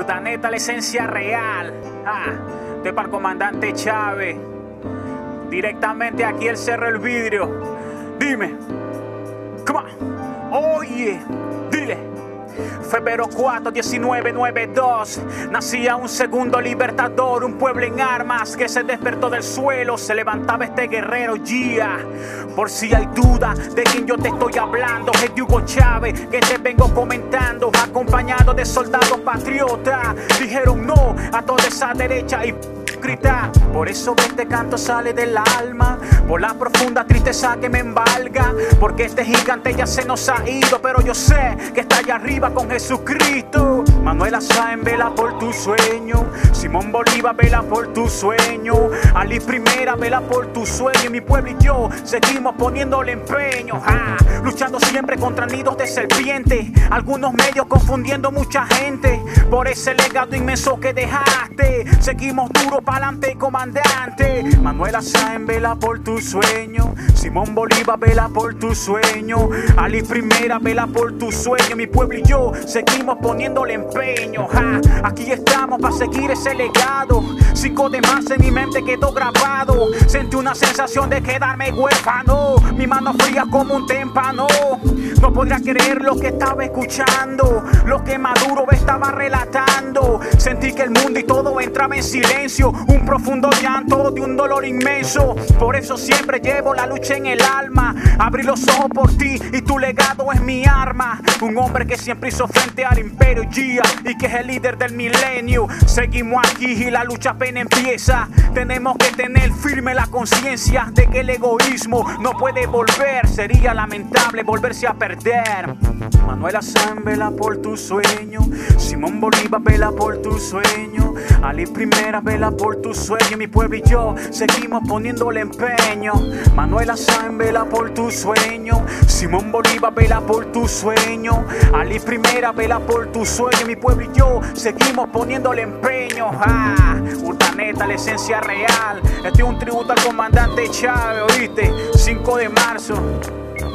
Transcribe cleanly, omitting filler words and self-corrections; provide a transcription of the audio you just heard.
Urdaneta, la esencia real. Estoy para el comandante Chávez. Directamente aquí el Cerro El Vidrio. Dime. Come on. Oye, dile. Febrero 4, 1992, nacía un segundo libertador, un pueblo en armas que se despertó del suelo, se levantaba este guerrero, Por si hay duda de quién yo te estoy hablando, es de Hugo Chávez que te vengo comentando, acompañado de soldados patriotas. Dijeron no a toda esa derecha y por eso este canto sale del alma, por la profunda tristeza que me embarga, porque este gigante ya se nos ha ido, pero yo sé que está allá arriba con Jesucristo. Manuela Sáenz, vela por tu sueño. Simón Bolívar, vela por tu sueño. Ali Primera, vela por tu sueño. Mi pueblo y yo seguimos poniéndole empeño, luchando siempre contra nidos de serpiente, algunos medios confundiendo mucha gente por ese legado inmenso que dejaste. Seguimos duro pa'lante, comandante. Manuela Sáenz, vela por tu sueño. Simón Bolívar, vela por tu sueño. Ali Primera, vela por tu sueño. Mi pueblo y yo seguimos poniéndole empeño, Aquí estamos para seguir ese legado. 5 de marzo en mi mente quedó grabado. Sentí una sensación de quedarme huérfano, mi mano fría como un témpano. No podría creer lo que estaba escuchando, lo que Maduro estaba relatando. Sentí que el mundo y todo entraba en silencio, un profundo llanto de un dolor inmenso. Por eso siempre llevo la lucha en el alma. Abrí los ojos por ti y tu legado es mi arma. Un hombre que siempre hizo frente al imperio y que es el líder del milenio. Seguimos aquí y la lucha apenas empieza. Tenemos que tener firme la conciencia de que el egoísmo no puede volver. Sería lamentable volverse a perder. Manuela Sáenz, vela por tu sueño. Simón Bolívar, vela por tu sueño. Ali Primera, vela por tu sueño. Mi pueblo y yo seguimos poniéndole empeño. Manuela Sáenz, vela por tu sueño. Simón Bolívar, vela por tu sueño. Ali Primera, vela por tu sueño. Mi pueblo y yo seguimos poniéndole empeño. Urdaneta, la esencia real. Este es un tributo al comandante Chávez, ¿oíste? 5 de marzo.